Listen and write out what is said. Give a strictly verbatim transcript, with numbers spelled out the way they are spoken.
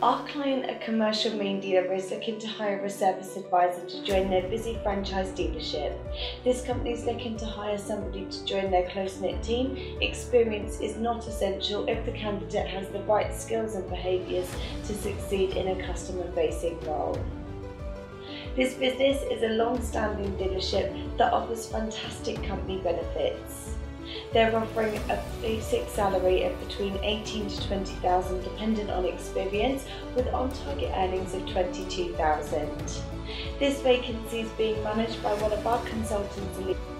Our client, a commercial main dealer, is looking to hire a service advisor to join their busy franchise dealership. This company is looking to hire somebody to join their close-knit team. Experience is not essential if the candidate has the right skills and behaviours to succeed in a customer-facing role. This business is a long-standing dealership that offers fantastic company benefits. They're offering a basic salary of between eighteen to twenty thousand dependent on experience, with on-target earnings of twenty-two thousand. This vacancy is being managed by one of our consultants.